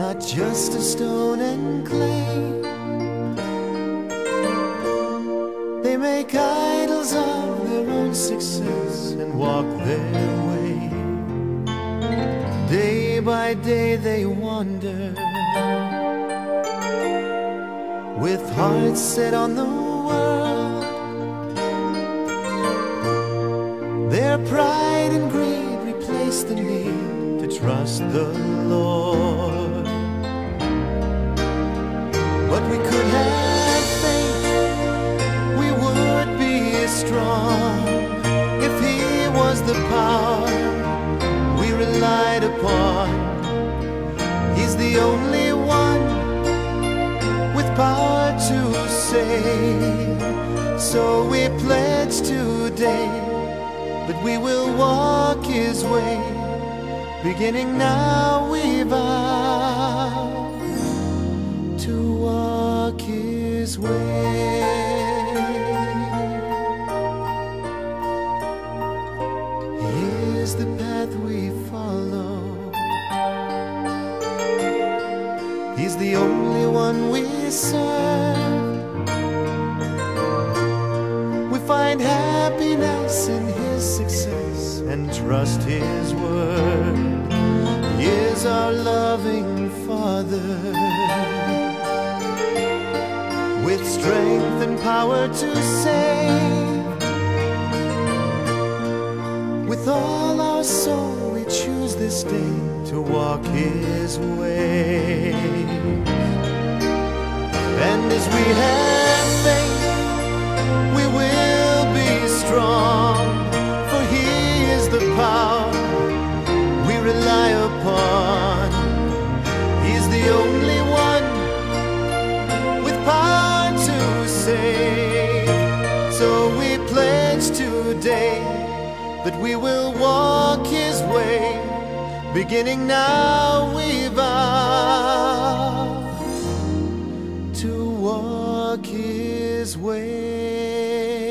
not just of stone and clay. They make idols of their own success and walk their way. Day by day they wander, with hearts set on the world. Their pride and greed replace the need to trust the Lord. But we could have faith, we would be strong, if He was the power we relied upon. He's the only one with power to save. So we pledge today that we will walk His way. Beginning now we vow to walk His way. Here's the path we follow. He's the only one we serve. We find happiness in His success and trust His word. He is our loving Father, with strength and power to save. With all our soul we choose this day to walk His way. And as we have faith, we will be strong, for He is the power we rely upon. He's the only one with power to save. So we pledge today that we will walk His way. Beginning now we vow to walk His way.